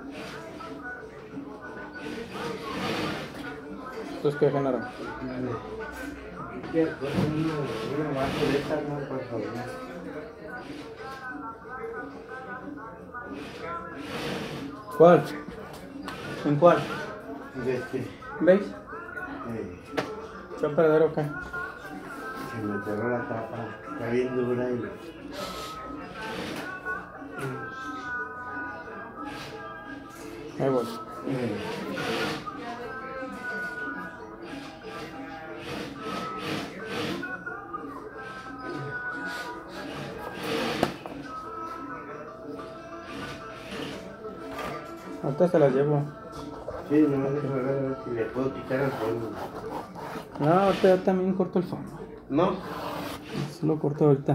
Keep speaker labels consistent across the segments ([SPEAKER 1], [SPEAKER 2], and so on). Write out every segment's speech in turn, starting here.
[SPEAKER 1] Entonces, ¿qué genera?
[SPEAKER 2] Una vaso de estas, no, por favor.
[SPEAKER 1] ¿Cuál? ¿En cuál?
[SPEAKER 2] De este,
[SPEAKER 1] ¿Veis? ¿Se va a perder o qué?
[SPEAKER 2] se me cerró la tapa, está bien dura y...
[SPEAKER 1] Ahí voy. Ahorita se las llevo.
[SPEAKER 2] Sí, no me dejo ver si le puedo quitar el fondo.
[SPEAKER 1] No, ahorita yo también corto el fondo.
[SPEAKER 2] ¿No?
[SPEAKER 1] Sí lo corto ahorita.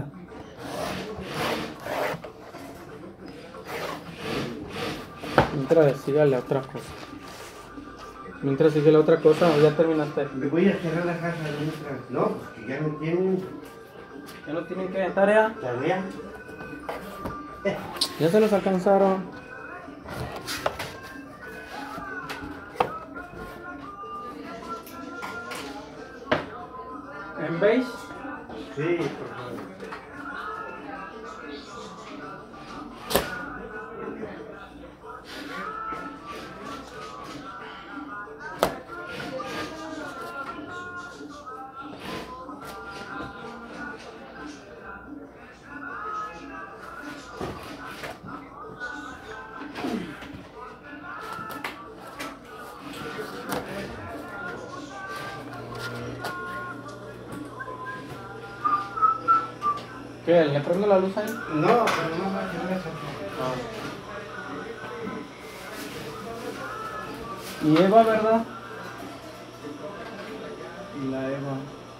[SPEAKER 1] Mientras siga la otra cosa. Mientras sigue la otra cosa, ¿o ya terminaste?
[SPEAKER 2] Le voy a cerrar la caja mientras. No, porque ya no tienen
[SPEAKER 1] ¿Ya no tienen que tarea?
[SPEAKER 2] tarea.
[SPEAKER 1] Ya se los alcanzaron. ¿En beige?
[SPEAKER 2] Sí, por favor.
[SPEAKER 1] ¿Qué? ¿Le prendo la luz ahí?
[SPEAKER 2] No, pero no va a cerrar esa caja.
[SPEAKER 1] Y Eva, ¿verdad? Y la Eva.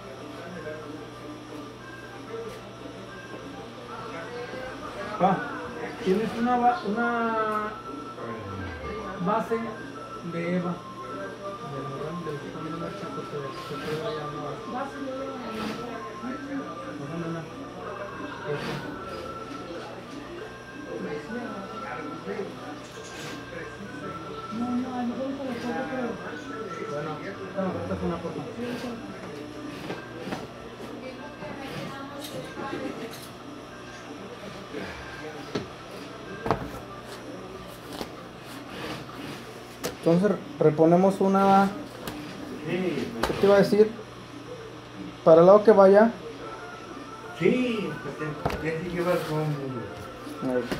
[SPEAKER 1] Tienes una base de Eva. Bueno, esta es una foto. Entonces reponemos una.
[SPEAKER 2] Sí,
[SPEAKER 1] ¿Qué te iba a decir? Para el lado que vaya.
[SPEAKER 2] sí, porque ya se lleva con...
[SPEAKER 1] Ahí.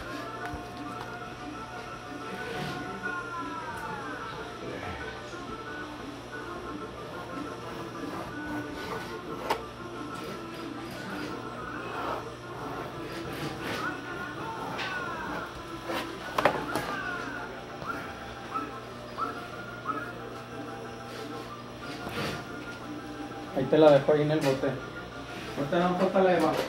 [SPEAKER 1] Ahí te la dejo ahí en el bote. Ahorita no falta la Eva.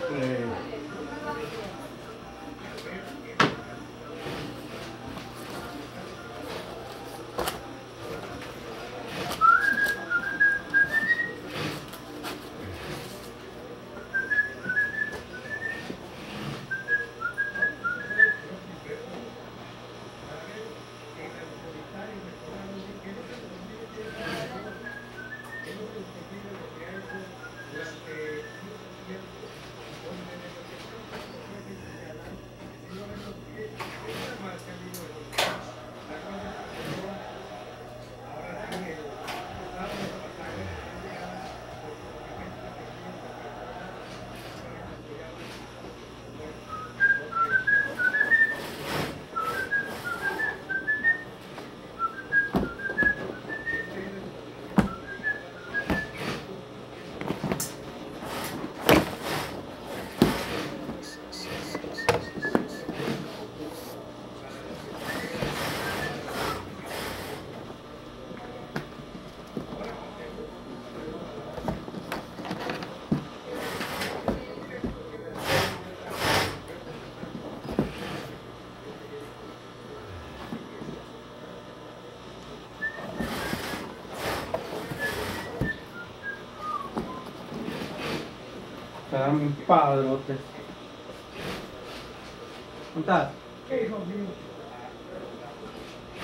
[SPEAKER 1] Quedaron bien padrotes. ¿Dónde estás?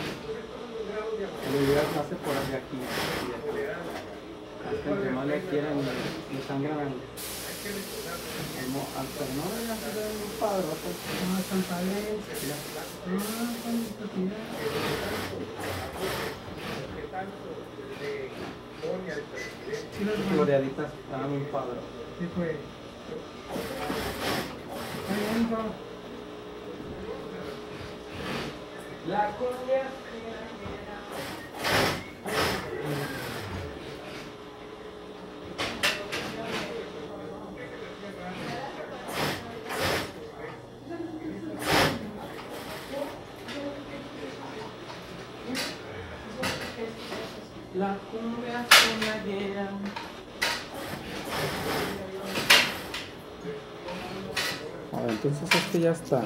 [SPEAKER 1] vida nace por allá aquí. Hasta entre más le quieran, le sangran al no, ya se ve un padre. Santa Valencia. Floreaditas estaban un padre. Sí, fue. La cumbia. La cumbia soñadera. A ver, entonces este ya está.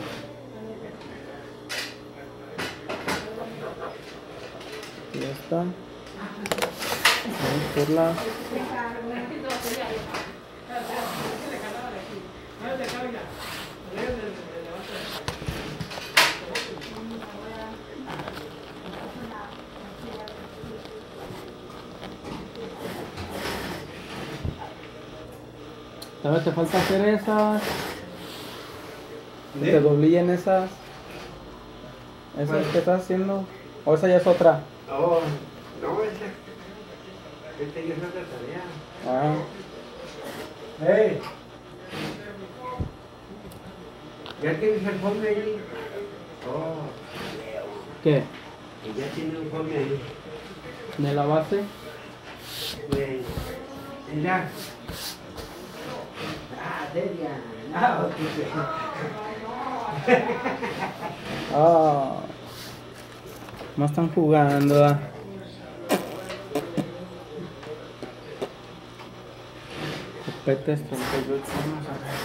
[SPEAKER 1] Ya está. Vamos por la... ¿Sabes? Te falta hacer esas. Que te doblillen esas. Esas que estás haciendo. ¿O esa ya es otra?
[SPEAKER 2] Oh, no, esa. Esta ya es otra tarea.
[SPEAKER 1] Ah.
[SPEAKER 2] ¡Hey! ¿Ya tienes el forme ahí? Oh.
[SPEAKER 1] ¿Qué?
[SPEAKER 2] Y ya tiene un forme ahí.
[SPEAKER 1] ¿De la base?
[SPEAKER 2] Pues, mira. Delia. Ah, ok.
[SPEAKER 1] Ah. No están jugando. Copetes 38. Vamos a ver.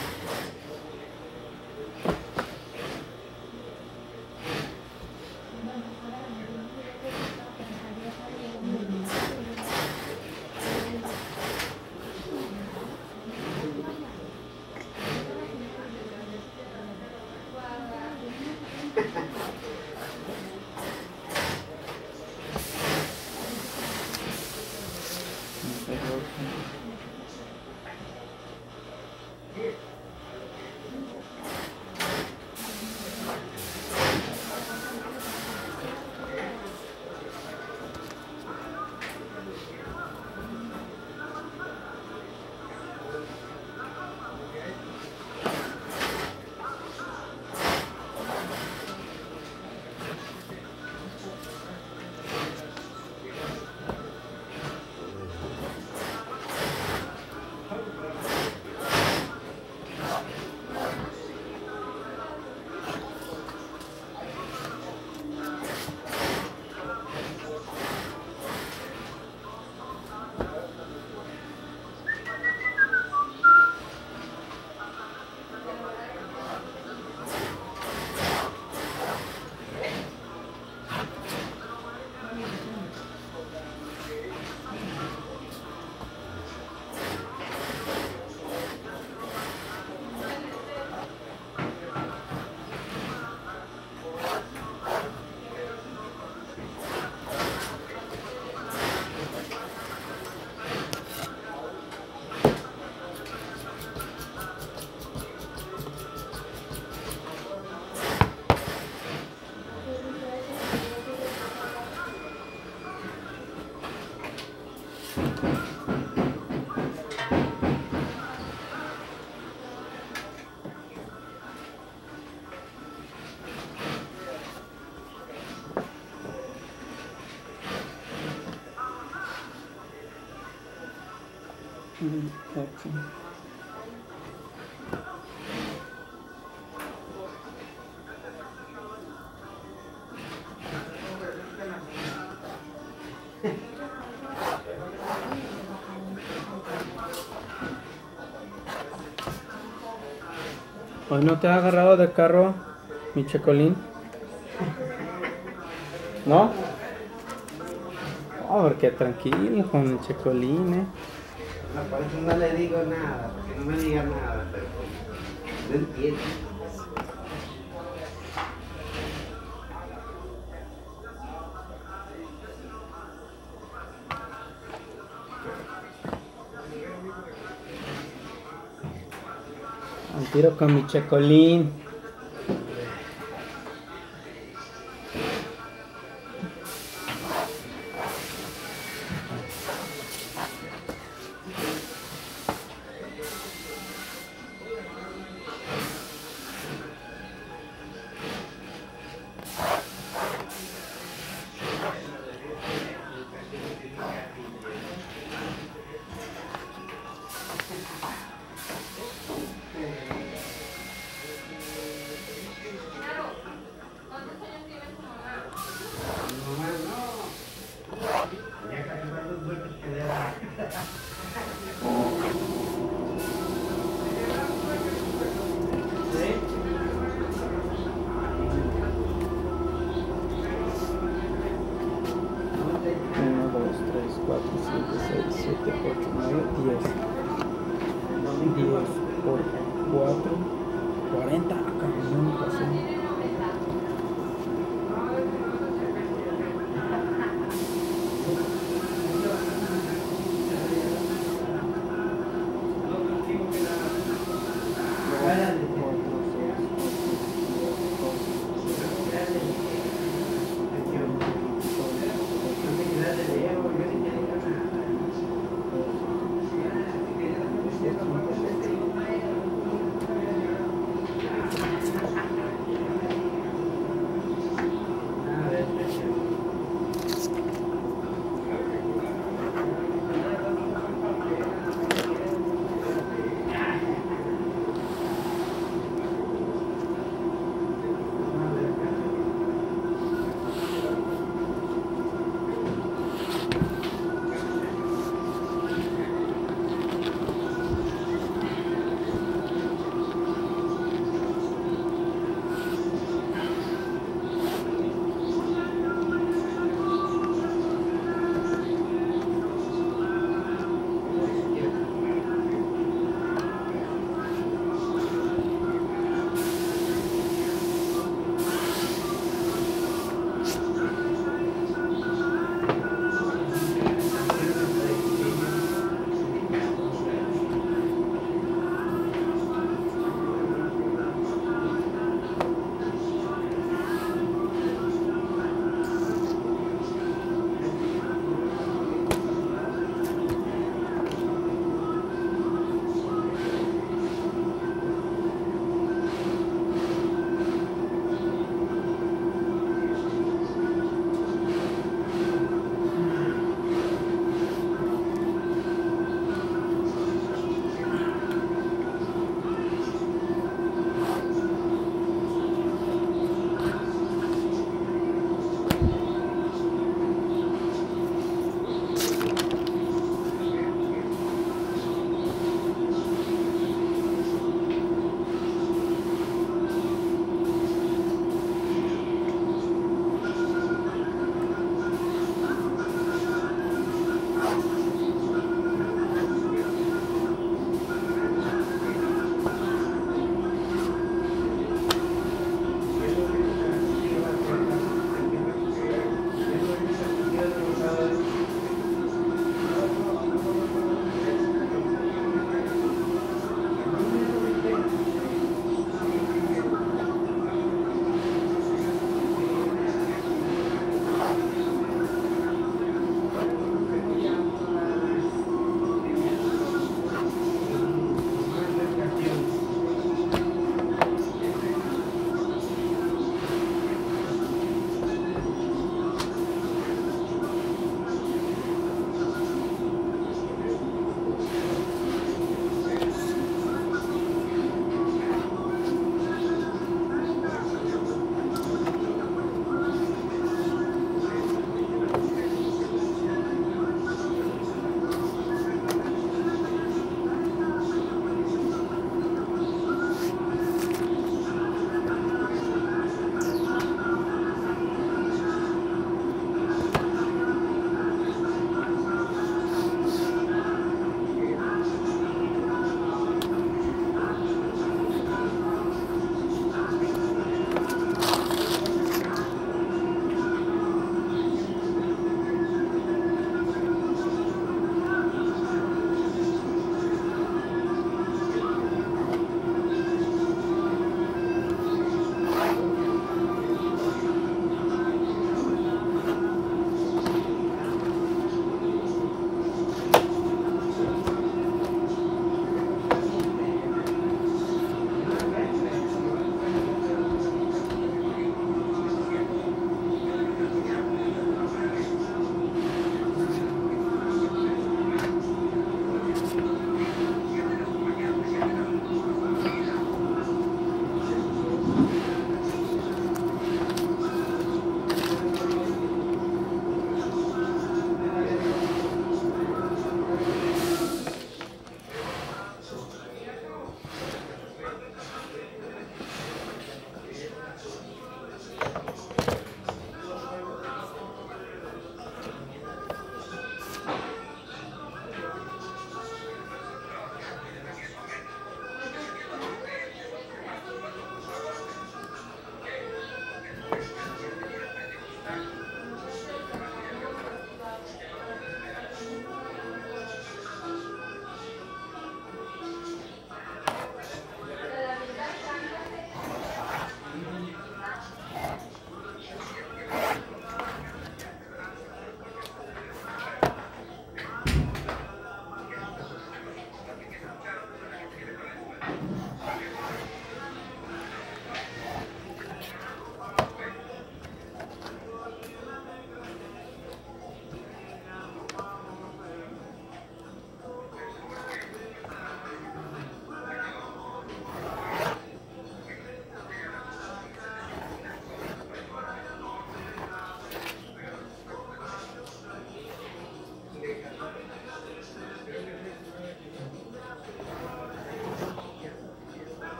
[SPEAKER 1] ¿Hoy no te has agarrado de carro, mi Checolín? ¿No? Oh, porque tranquilo con el Checolín,
[SPEAKER 2] No, por eso no le digo nada, porque no me diga nada, pero no entiendo.
[SPEAKER 1] Tiro con mi checolín. Uno, dos, tres, cuatro, cinco, seis, siete, ocho, nueve, 10. 10 por 4, 40. Acá no me pasó.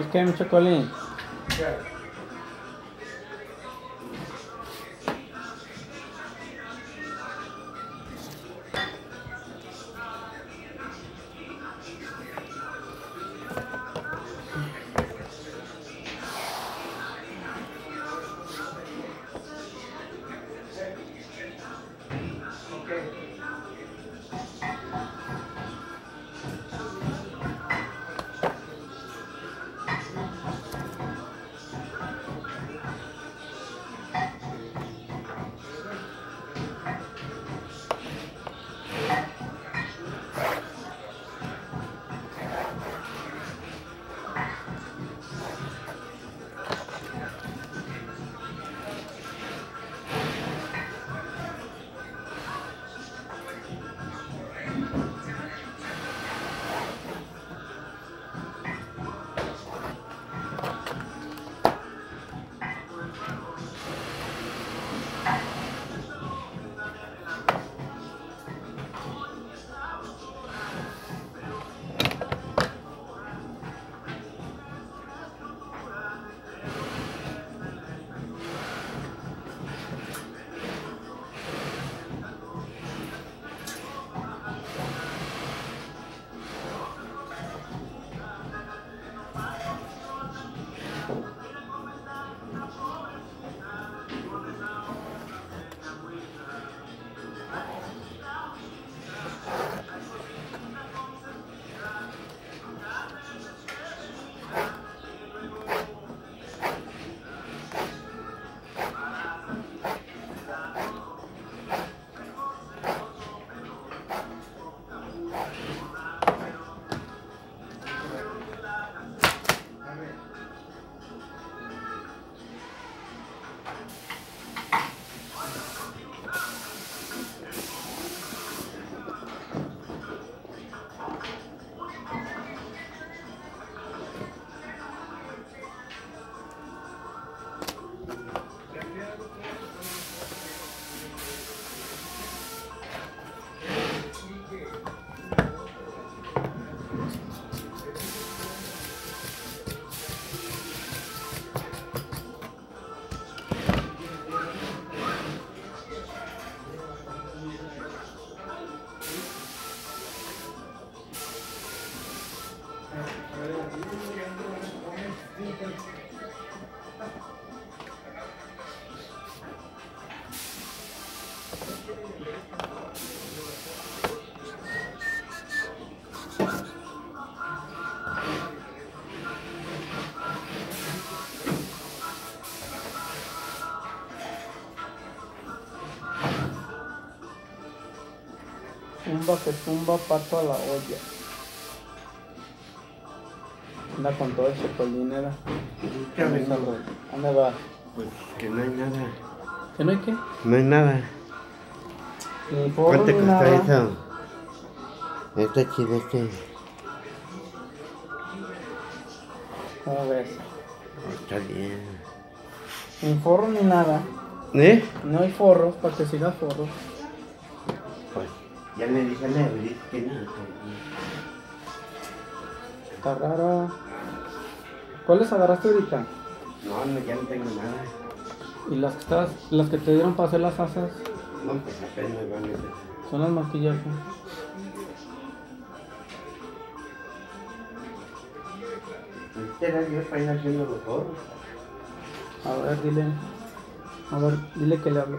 [SPEAKER 1] ¿Por qué, mi chocolín? Tumba que tumba, pato a la olla. Anda con todo el chocolinera. ¿Dónde va?
[SPEAKER 2] Pues que no hay nada.
[SPEAKER 1] ¿Que no hay qué?
[SPEAKER 2] No hay nada.
[SPEAKER 1] Ni forro
[SPEAKER 2] ¿Cuánto
[SPEAKER 1] ni
[SPEAKER 2] cuesta
[SPEAKER 1] nada.
[SPEAKER 2] eso? Está chido
[SPEAKER 1] ¿Cómo ves?
[SPEAKER 2] Está bien.
[SPEAKER 1] Ni forro ni nada.
[SPEAKER 2] ¿Eh?
[SPEAKER 1] No hay forros, para que siga forros.
[SPEAKER 2] Pues ya le dije a Lebrich que no.
[SPEAKER 1] Está raro. ¿Cuáles agarraste ahorita?
[SPEAKER 2] No, ya no tengo nada.
[SPEAKER 1] ¿Y las que te dieron para hacer las asas?
[SPEAKER 2] No, pues apenas van a empezar.
[SPEAKER 1] Son las maquillajes.
[SPEAKER 2] ¿Este era yo para ir haciendo los forros?
[SPEAKER 1] A ver, dile que le hablo.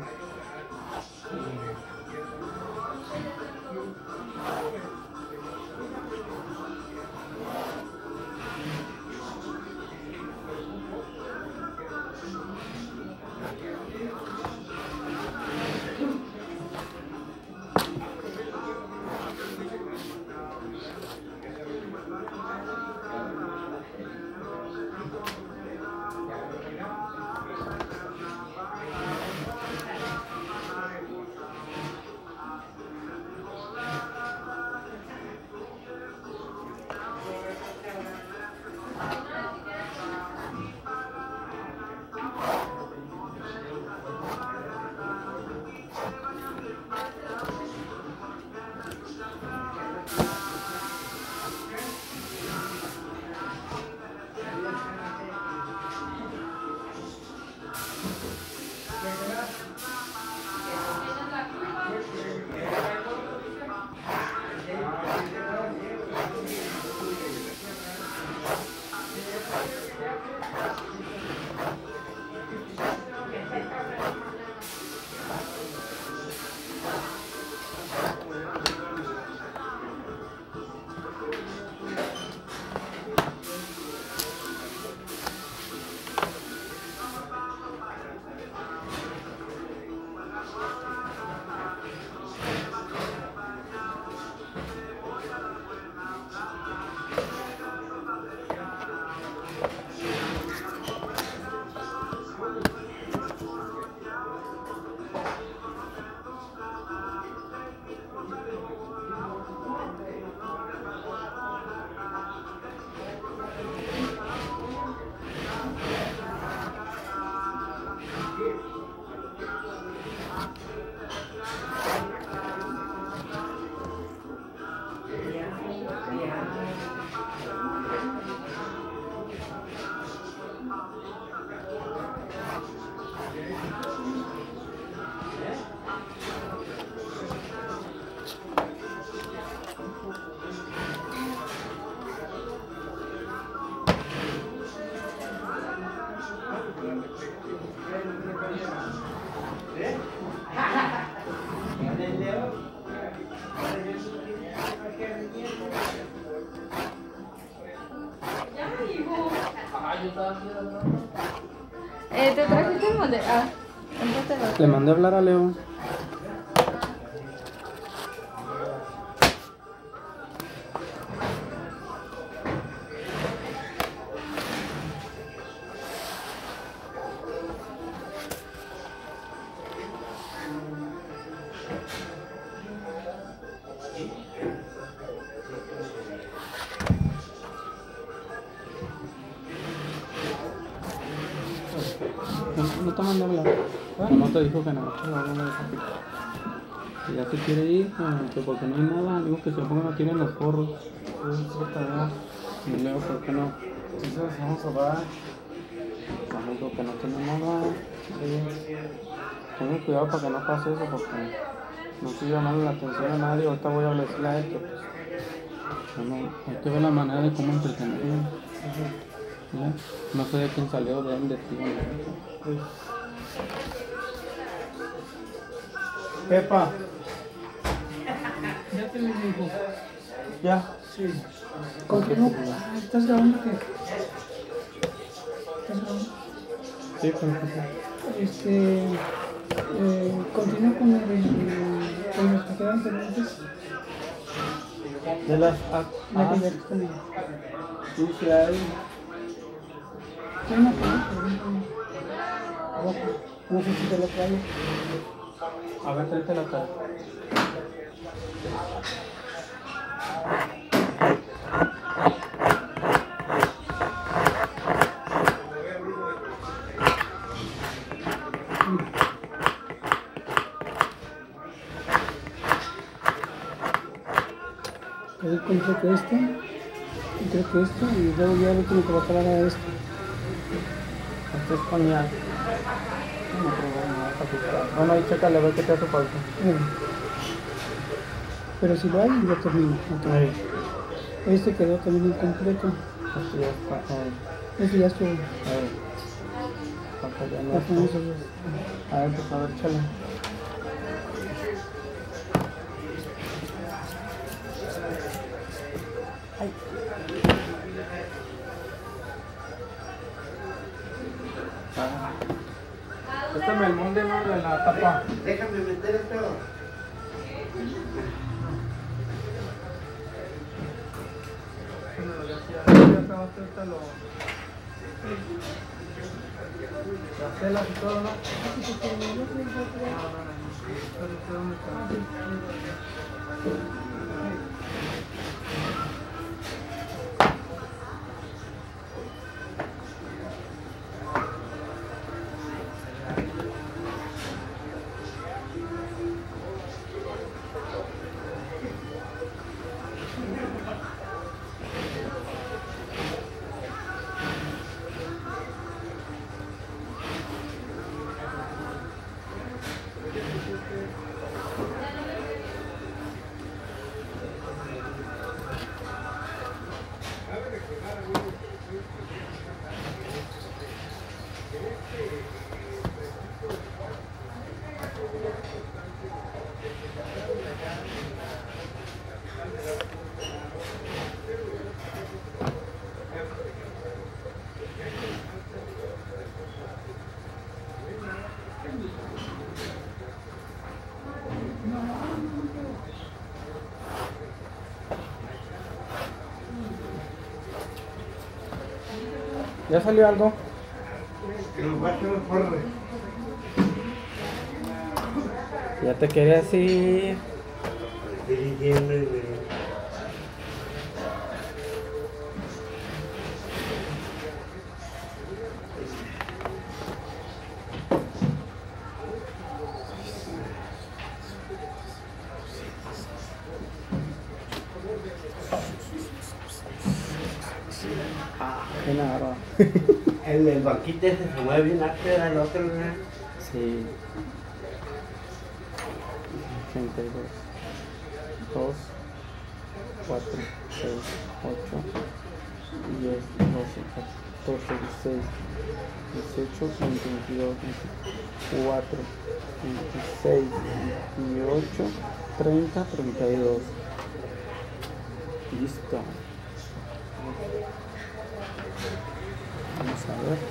[SPEAKER 3] ¿Te trajiste el molde? Ah, entonces
[SPEAKER 1] Le mandé a hablar a Leo. No te mandé a hablar. No te dijo que no. Si ya se quiere ir, que porque no hay nada, digo que se pongan aquí en los forros. Y luego, ¿por qué no?
[SPEAKER 2] Entonces vamos a parar.
[SPEAKER 1] Digo que no tiene nada. Tengan cuidado para que no pase eso, porque no estoy llamando la atención a nadie. Ahorita voy a decirle a él que pues, hay que ver la manera de cómo entretenerlo. ¿Ya? No sé de quién salió, de él, de ti.
[SPEAKER 2] Pepa.
[SPEAKER 4] Ya te lo digo.
[SPEAKER 1] Ya.
[SPEAKER 4] Sí. Continúa. ¿Estás grabando qué? ¿Estás grabando?
[SPEAKER 1] Sí, pero
[SPEAKER 4] Continúa con los que quedan pendientes.
[SPEAKER 1] de las
[SPEAKER 4] La que ya está bien.
[SPEAKER 1] sí, sí hay.
[SPEAKER 4] Hay una abajo. No sé si te lo traigo.
[SPEAKER 1] A ver, tráete la cara.
[SPEAKER 4] Ahí creo que esto, y creo que esto, y luego ya el último que va a acabar a esto.
[SPEAKER 1] Esto es pañal. No, pero no vas a ajustar. Bueno, ahí chécale a ver qué te hace falta.
[SPEAKER 4] Pero si lo hay, lo termino.
[SPEAKER 1] Ahí.
[SPEAKER 4] Este quedó también incompleto.
[SPEAKER 1] Esto ya está. Ahí.
[SPEAKER 4] Este ya estuvo.
[SPEAKER 1] Ahí. Falta ya no.
[SPEAKER 4] Ya con eso ya.
[SPEAKER 1] A ver, pues a ver, chale. Préstame el molde, ¿no? De la tapa.
[SPEAKER 2] Déjame meter esto.
[SPEAKER 1] Las telas y todo, ¿no? ¿Ya salió algo?
[SPEAKER 2] Que nos va a hacer porre.
[SPEAKER 1] Ya te querías ir.
[SPEAKER 2] Estoy diciendo de...
[SPEAKER 1] Claro.
[SPEAKER 2] El banquito ese se mueve bien áspero al otro, ¿verdad?
[SPEAKER 1] Sí. 82. 2, 4, 6, 8, 10, 12, 14, 16, 18, 20, 22, 24, 26, 28, 30, 32. Listo. Vamos a ver.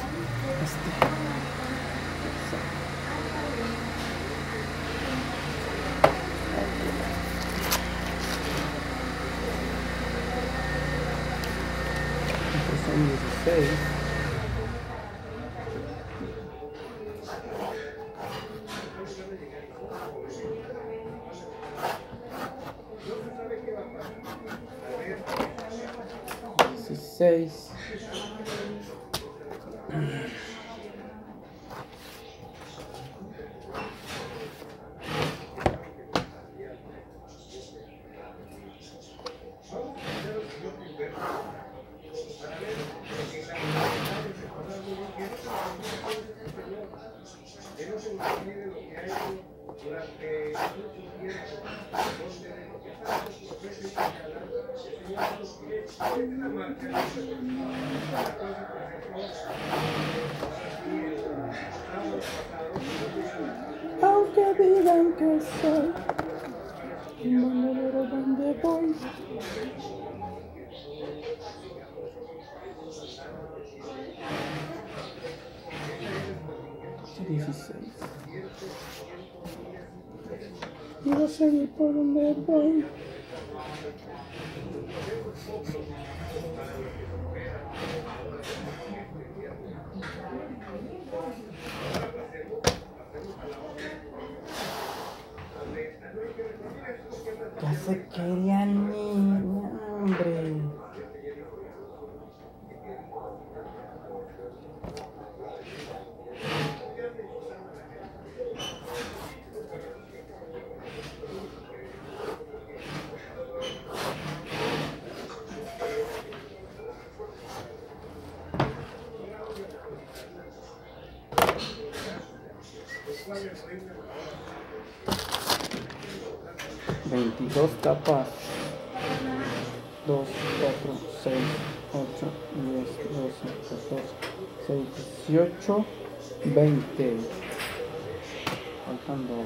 [SPEAKER 1] Estos son 16. Aunque digan que soy un bandolero donde voy. Y voy a seguir por donde voy. Ya se querían ir, hombre. Veintidós tapas. 2, 4, 6, 8, 10, 12, 14, 6, 18, 20. Faltan 2.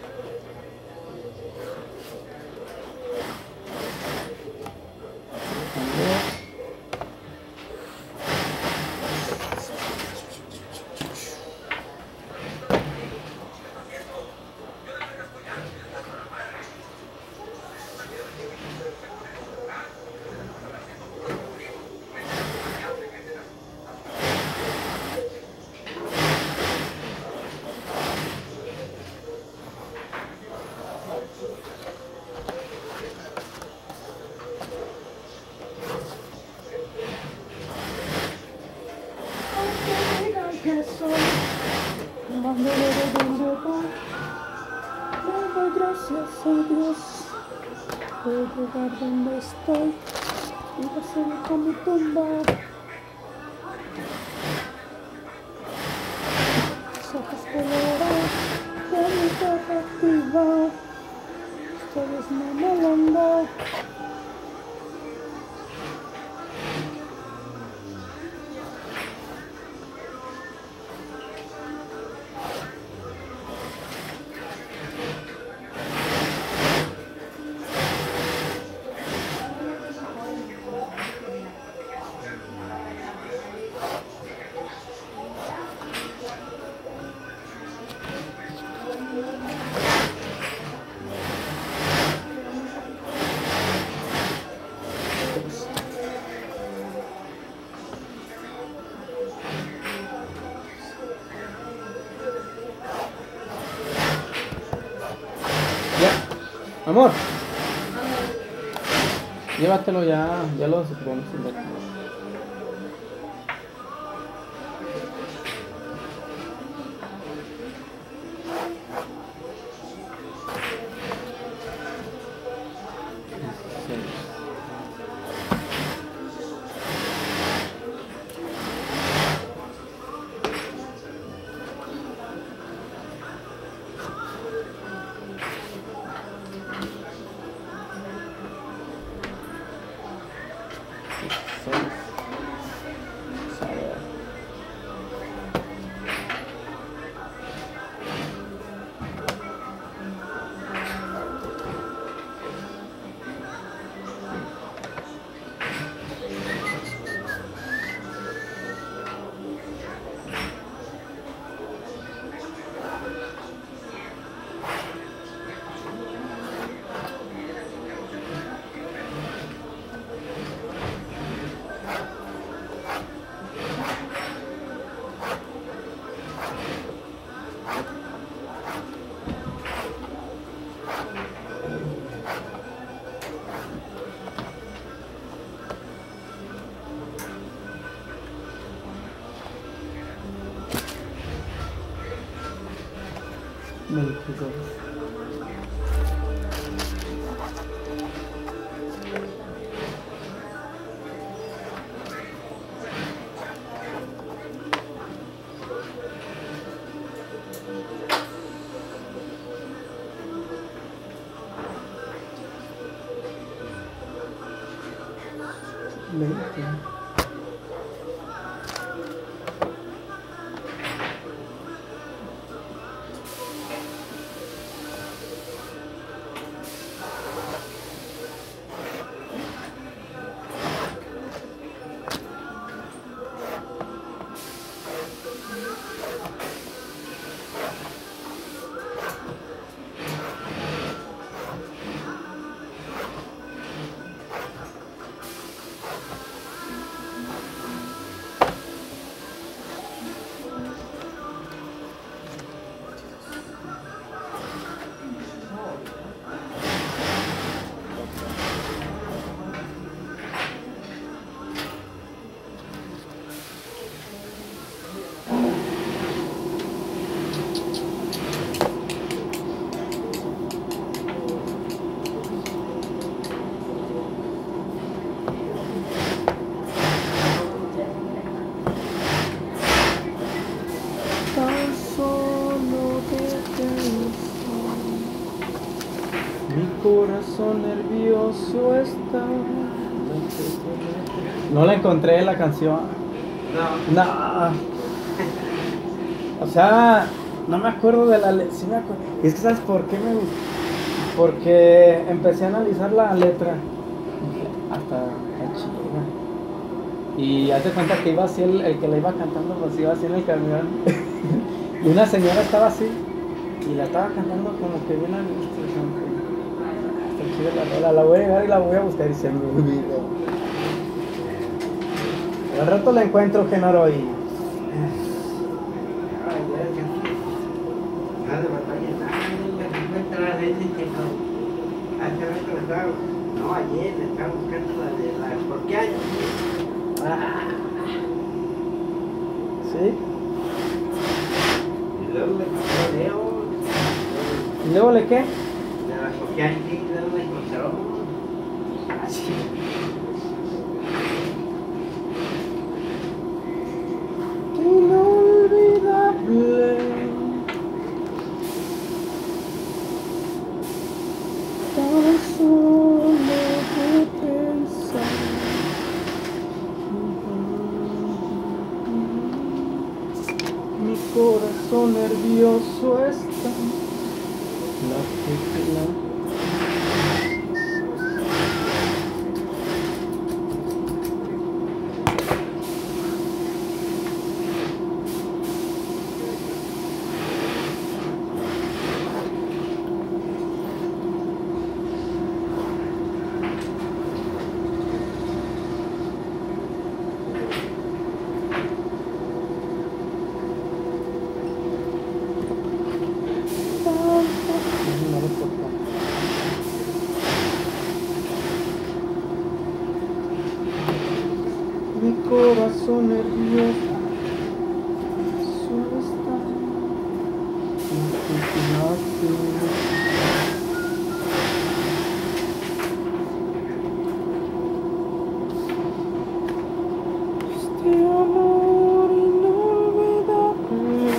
[SPEAKER 1] Que soy un bandolero donde voy, le doy gracias a Dios por llegar donde estoy y de seguir con mi tumba. Los ojos colorados de mi garra activa, ustedes no me lo han dado. Amor, llévatelo ya lo suprimimos.
[SPEAKER 5] Corazón nervioso está. No la encontré la canción.
[SPEAKER 2] No.
[SPEAKER 5] No. O sea, no me acuerdo de la letra. Sí me acuerdo. Y es que ¿sabes por qué me gustó? Porque empecé a analizar la letra. Dije, hasta chida. Y hace cuenta que iba así el que la iba cantando, pues iba así en el camión. Y una señora estaba así. Y la estaba cantando como que bien a gusto. La voy a llegar y la voy a buscar y se me olvidó. Al rato la encuentro, Genaro, y...
[SPEAKER 2] No, ayer le estaba buscando la de la escorpiana.
[SPEAKER 5] ¿Sí?
[SPEAKER 2] Y luego le leo.
[SPEAKER 5] ¿Y luego le qué?
[SPEAKER 2] De la escorpiana, sí, luego la encontró. Así.
[SPEAKER 5] Inolvidable. Tan solo de pensar. Mi corazón nervioso está. La no lo toco.
[SPEAKER 1] corazón nervioso está. Este amor inolvidable.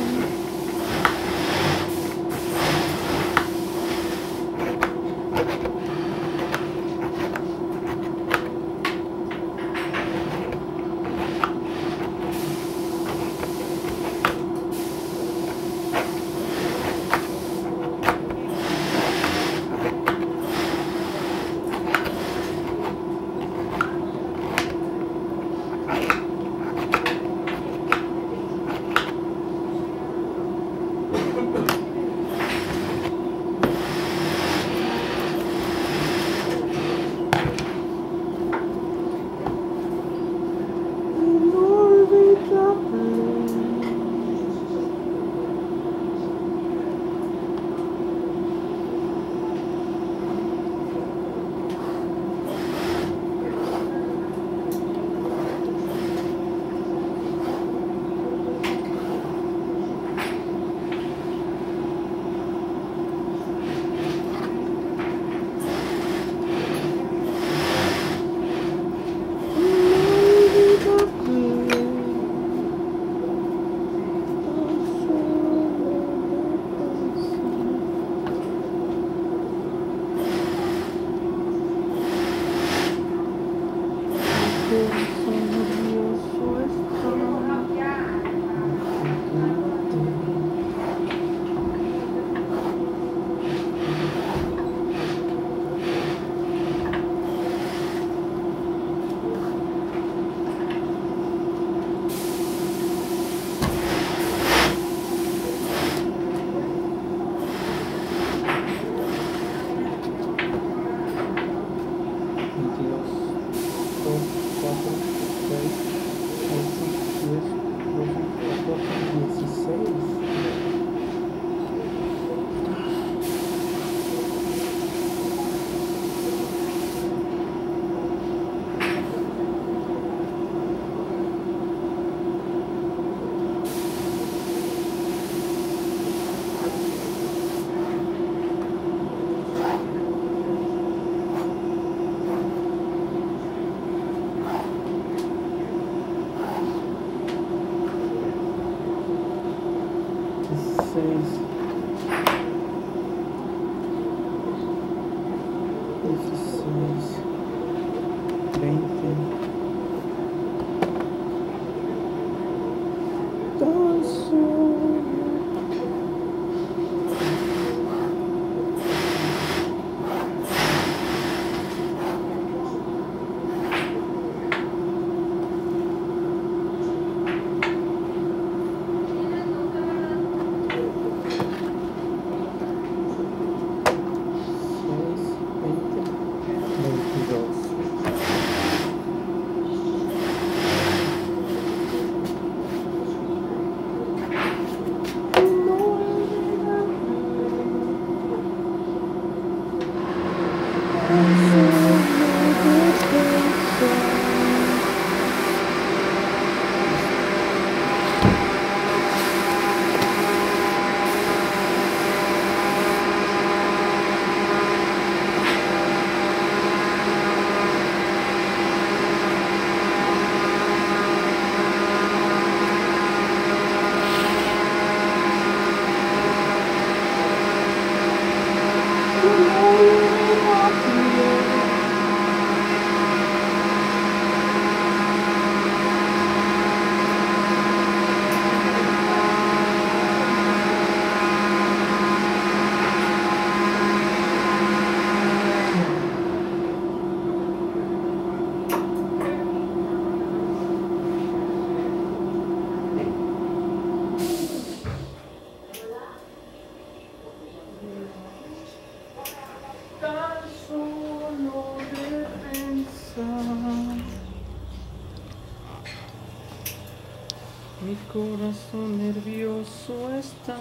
[SPEAKER 1] Mi corazón nervioso está,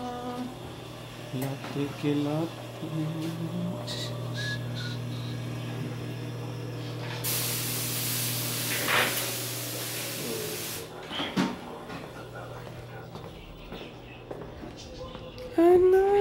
[SPEAKER 1] late que late. Ay, no.